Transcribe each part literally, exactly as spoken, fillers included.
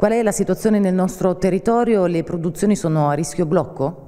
Qual è la situazione nel nostro territorio? Le produzioni sono a rischio blocco?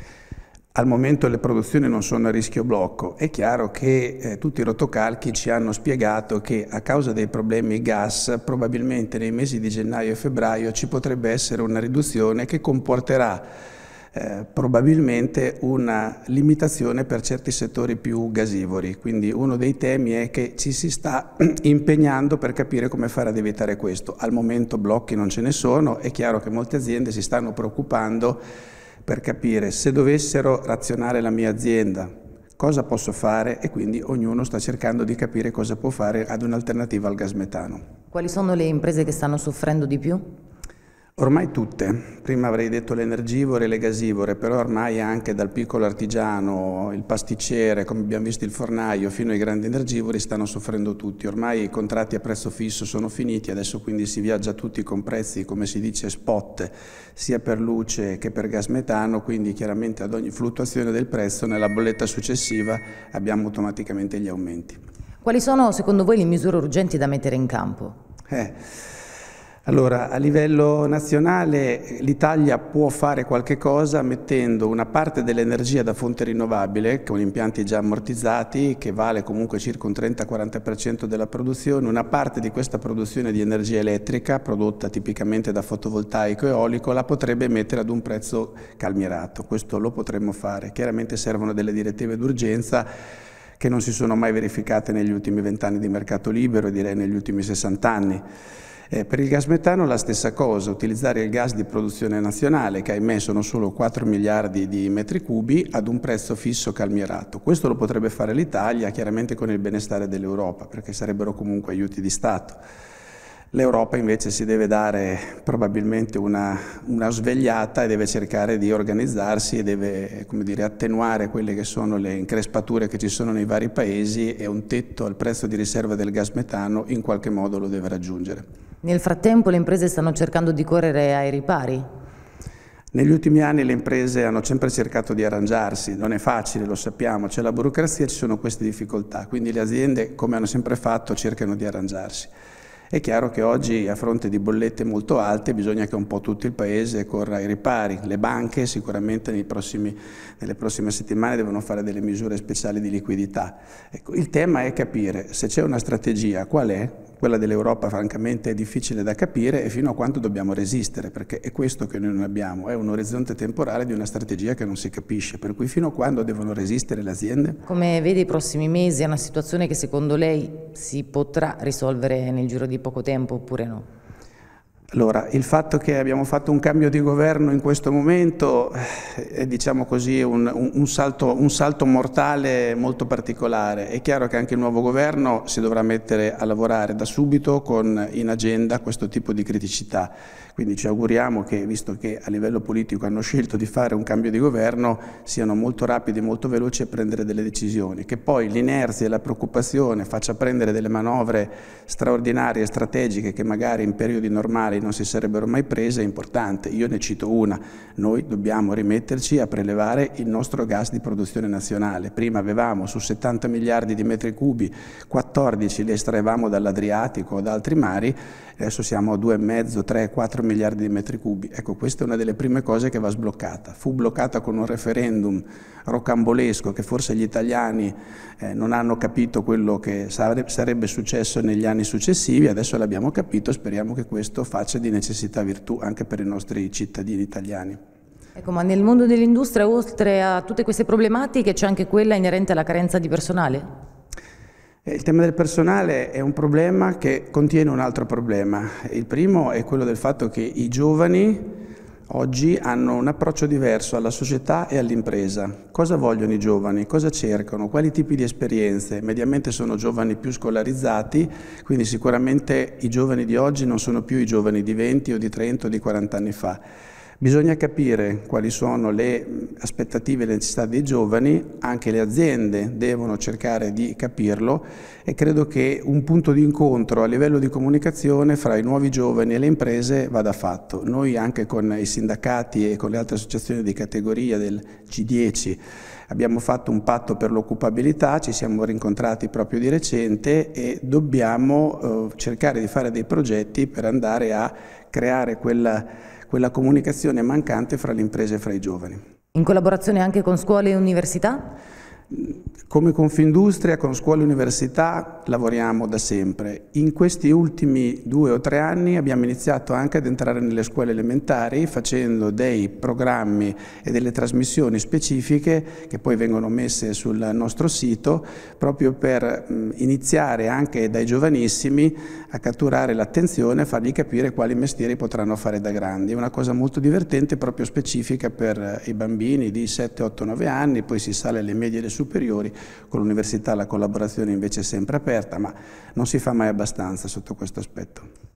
Al momento le produzioni non sono a rischio blocco. È chiaro che eh, tutti i rotocalchi ci hanno spiegato che a causa dei problemi gas probabilmente nei mesi di gennaio e febbraio ci potrebbe essere una riduzione che comporterà eh, probabilmente una limitazione per certi settori più gasivori. Quindi uno dei temi è che ci si sta impegnando per capire come fare ad evitare questo. Al momento blocchi non ce ne sono, è chiaro che molte aziende si stanno preoccupando per capire se dovessero razionare la mia azienda, cosa posso fare, e quindi ognuno sta cercando di capire cosa può fare ad un'alternativa al gas metano. Quali sono le imprese che stanno soffrendo di più? Ormai tutte, prima avrei detto le energivore e le gasivore, però ormai anche dal piccolo artigiano, il pasticcere, come abbiamo visto il fornaio, fino ai grandi energivori stanno soffrendo tutti. Ormai i contratti a prezzo fisso sono finiti, adesso quindi si viaggia tutti con prezzi, come si dice, spot, sia per luce che per gas metano, quindi chiaramente ad ogni fluttuazione del prezzo nella bolletta successiva abbiamo automaticamente gli aumenti. Quali sono secondo voi le misure urgenti da mettere in campo? Eh. Allora, a livello nazionale l'Italia può fare qualche cosa mettendo una parte dell'energia da fonte rinnovabile, con impianti già ammortizzati, che vale comunque circa un trenta quaranta per cento della produzione, una parte di questa produzione di energia elettrica, prodotta tipicamente da fotovoltaico e eolico, la potrebbe mettere ad un prezzo calmierato. Questo lo potremmo fare. Chiaramente servono delle direttive d'urgenza che non si sono mai verificate negli ultimi vent'anni di mercato libero e direi negli ultimi sessant'anni. Eh, per il gas metano la stessa cosa, utilizzare il gas di produzione nazionale, che ahimè sono solo quattro miliardi di metri cubi, ad un prezzo fisso calmierato. Questo lo potrebbe fare l'Italia, chiaramente con il benestare dell'Europa, perché sarebbero comunque aiuti di Stato. L'Europa invece si deve dare probabilmente una, una svegliata e deve cercare di organizzarsi e deve, come dire, attenuare quelle che sono le increspature che ci sono nei vari paesi, e un tetto al prezzo di riserva del gas metano in qualche modo lo deve raggiungere. Nel frattempo le imprese stanno cercando di correre ai ripari? Negli ultimi anni le imprese hanno sempre cercato di arrangiarsi, non è facile, lo sappiamo, c'è la burocrazia, ci sono queste difficoltà, quindi le aziende, come hanno sempre fatto, cercano di arrangiarsi. È chiaro che oggi, a fronte di bollette molto alte, bisogna che un po' tutto il Paese corra ai ripari. Le banche sicuramente nei prossimi, nelle prossime settimane devono fare delle misure speciali di liquidità. Ecco, il tema è capire se c'è una strategia, qual è? Quella dell'Europa francamente è difficile da capire, e fino a quanto dobbiamo resistere, perché è questo che noi non abbiamo, è un orizzonte temporale di una strategia che non si capisce, per cui fino a quando devono resistere le aziende? Come vede i prossimi mesi, è una situazione che secondo lei si potrà risolvere nel giro di poco tempo oppure no? Allora, il fatto che abbiamo fatto un cambio di governo in questo momento è, diciamo così, un, un, un, salto, un salto mortale molto particolare. È chiaro che anche il nuovo governo si dovrà mettere a lavorare da subito con in agenda questo tipo di criticità. Quindi ci auguriamo che, visto che a livello politico hanno scelto di fare un cambio di governo, siano molto rapidi e molto veloci a prendere delle decisioni. Che poi l'inerzia e la preoccupazione faccia prendere delle manovre straordinarie e strategiche che magari in periodi normali non si sarebbero mai prese è importante. Io ne cito una: noi dobbiamo rimetterci a prelevare il nostro gas di produzione nazionale. Prima avevamo su settanta miliardi di metri cubi, quattordici li estraevamo dall'Adriatico o da altri mari, adesso siamo a due e mezzo, tre, quattro miliardi di metri cubi. Ecco, questa è una delle prime cose che va sbloccata. Fu bloccata con un referendum rocambolesco che forse gli italiani eh, non hanno capito quello che sarebbe successo negli anni successivi, adesso l'abbiamo capito, speriamo che questo faccia di necessità virtù anche per i nostri cittadini italiani. Ecco, ma nel mondo dell'industria, oltre a tutte queste problematiche, c'è anche quella inerente alla carenza di personale? Il tema del personale è un problema che contiene un altro problema. Il primo è quello del fatto che i giovani oggi hanno un approccio diverso alla società e all'impresa. Cosa vogliono i giovani? Cosa cercano? Quali tipi di esperienze? Mediamente sono giovani più scolarizzati, quindi sicuramente i giovani di oggi non sono più i giovani di venti o di trenta o di quaranta anni fa. Bisogna capire quali sono le aspettative e le necessità dei giovani, anche le aziende devono cercare di capirlo e credo che un punto di incontro a livello di comunicazione fra i nuovi giovani e le imprese vada fatto. Noi anche con i sindacati e con le altre associazioni di categoria del G dieci abbiamo fatto un patto per l'occupabilità, ci siamo rincontrati proprio di recente e dobbiamo eh, cercare di fare dei progetti per andare a creare quella quella comunicazione mancante fra le imprese e fra i giovani. In collaborazione anche con scuole e università? Come Confindustria, con scuole e università lavoriamo da sempre. In questi ultimi due o tre anni abbiamo iniziato anche ad entrare nelle scuole elementari facendo dei programmi e delle trasmissioni specifiche che poi vengono messe sul nostro sito proprio per mh, iniziare anche dai giovanissimi a catturare l'attenzione e fargli capire quali mestieri potranno fare da grandi. È una cosa molto divertente, proprio specifica per i bambini di sette, otto, nove anni, poi si sale alle medie e alle superiori. Con l'università la collaborazione invece è sempre aperta, ma non si fa mai abbastanza sotto questo aspetto.